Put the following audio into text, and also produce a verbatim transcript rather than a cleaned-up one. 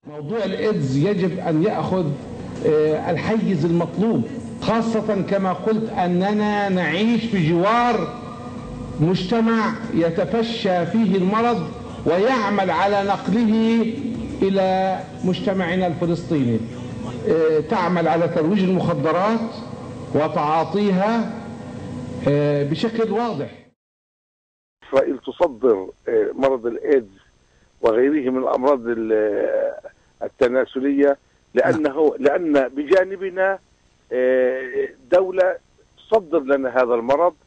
موضوع الإيدز يجب أن يأخذ الحيز المطلوب، خاصة كما قلت أننا نعيش بجوار مجتمع يتفشى فيه المرض ويعمل على نقله إلى مجتمعنا الفلسطيني. تعمل على ترويج المخدرات وتعاطيها بشكل واضح. إسرائيل تصدر مرض الإيدز وغيره من الأمراض التناسلية لأنه لأن بجانبنا دولة تصدر لنا هذا المرض